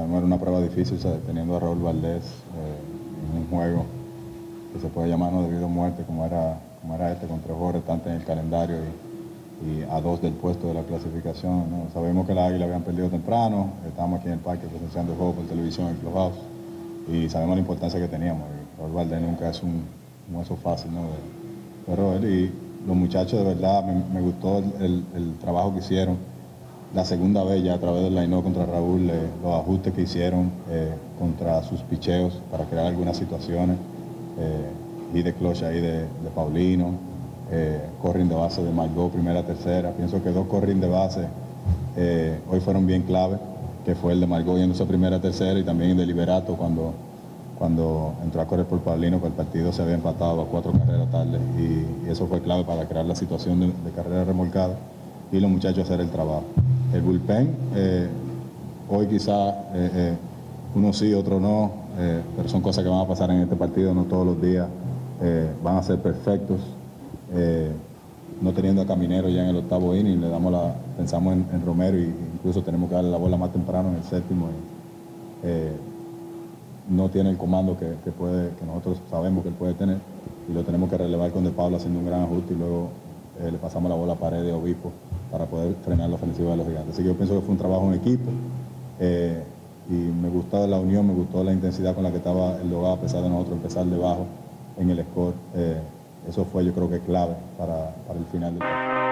sabemos que era una prueba difícil, teniendo a Raúl Valdés en un juego que se puede llamar no debido a muerte, como era este, con 3 jugadores tanto en el calendario y a 2 del puesto de la clasificación, ¿no? Sabemos que las Águilas habían perdido temprano, estábamos aquí en el parque presenciando el juego por televisión en el Clubhouse y sabemos la importancia que teníamos. Raúl Valdés nunca es un hueso fácil, ¿no? Pero él y los muchachos, de verdad, me gustó el trabajo que hicieron. La segunda vez ya a través del line-up contra Raúl, los ajustes que hicieron contra sus picheos para crear algunas situaciones, y de clutch ahí de Paulino, corring de base de Margot, primera, tercera. Pienso que 2 corring de base hoy fueron bien clave, que fue el de Margot yéndose primera, tercera y también el de Liberato cuando entró a correr por Paulino, que el partido se había empatado a 4 carreras tarde y eso fue clave para crear la situación de carrera remolcada y los muchachos hacer el trabajo. El bullpen, hoy quizá uno sí, otro no, pero son cosas que van a pasar en este partido, no todos los días van a ser perfectos. No teniendo a Caminero ya en el 8º inning, pensamos en Romero y incluso tenemos que darle la bola más temprano en el 7º. No tiene el comando que nosotros sabemos que él puede tener y lo tenemos que relevar con De Paula haciendo un gran ajuste y luego le pasamos la bola a Paredes, Obispo para poder frenar la ofensiva de los Gigantes. Así que yo pienso que fue un trabajo en equipo y me gustó la unión, me gustó la intensidad con la que estaba el Dogado a pesar de nosotros empezar debajo en el score. Eso fue yo creo que clave para el final del partido.